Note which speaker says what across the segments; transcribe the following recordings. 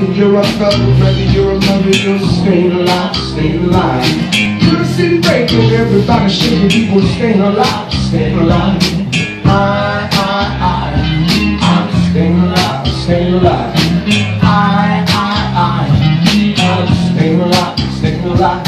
Speaker 1: whether you're a brother, whether you're a mother, you're staying alive, staying alive. To the city breaking, everybody shaking, people staying alive, staying alive. I'm staying alive, staying alive. I'm staying alive, staying alive.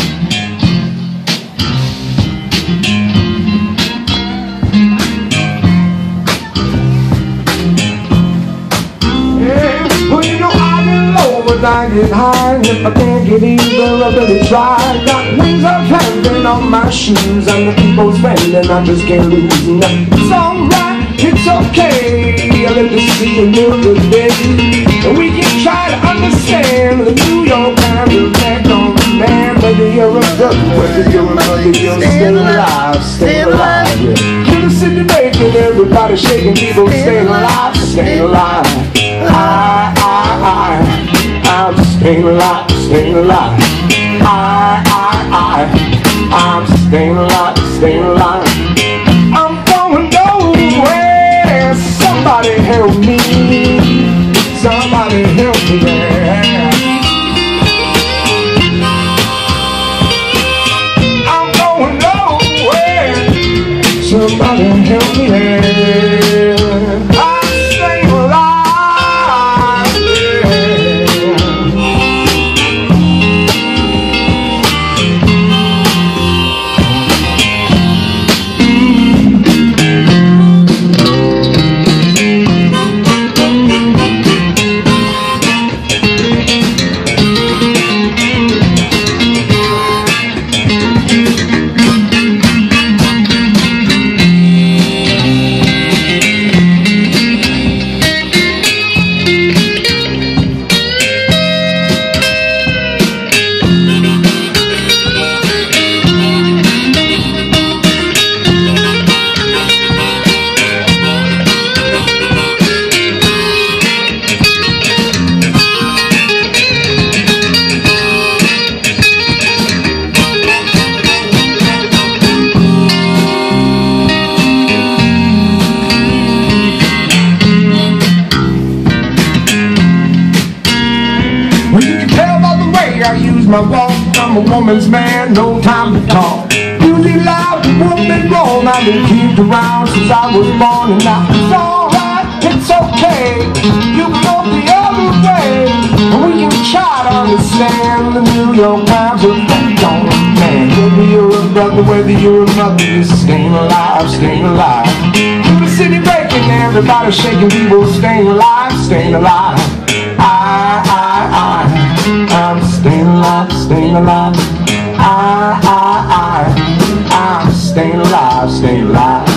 Speaker 1: I get high, and if I can't get either, I really try. Got wings of heaven on my shoes, I'm the people's friend and I just can't lose. It's alright, it's okay, I live to see a new day. And we can try to understand the New York kind of effect on the man. Whether you're a brother, whether you're a mother, you're staying alive, staying alive. To the city breaking, everybody shaking, people staying alive, staying alive. I'm staying alive, staying alive. I'm staying alive, staying alive. I'm going nowhere. Somebody help me. Somebody help me. I'm going nowhere. Somebody help me. I'm staying alive. I use my walk, I'm a woman's man, no time to talk. Music loud, the woman wrong, I've been kicked around since I was born. And now it's alright, it's okay, you can go the other way. And we can try to understand the New York Times effect on a man. Whether you're a brother, whether you're a mother, you're staying alive, staying alive. To the city breaking, everybody shaking, people staying alive, staying alive. I'm staying alive, staying alive. I'm staying alive, staying alive.